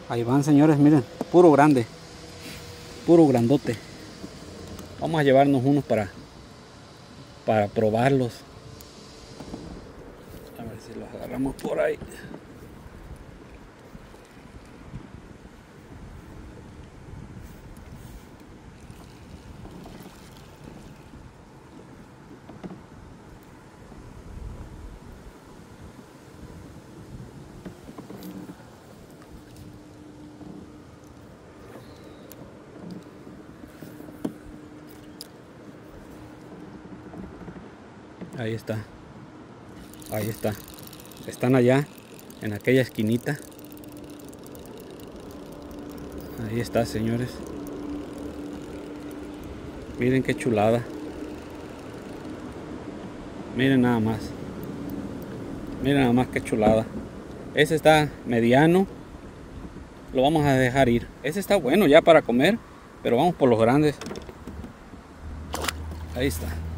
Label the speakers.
Speaker 1: Ahí van, señores, miren, puro grande, puro grandote. Vamos a llevarnos unos para probarlos. A ver si los agarramos por ahí. Ahí está. Ahí está. Están allá, en aquella esquinita. Ahí está, señores. Miren qué chulada. Miren nada más. Miren nada más qué chulada. Ese está mediano. Lo vamos a dejar ir. Ese está bueno ya para comer, pero vamos por los grandes. Ahí está.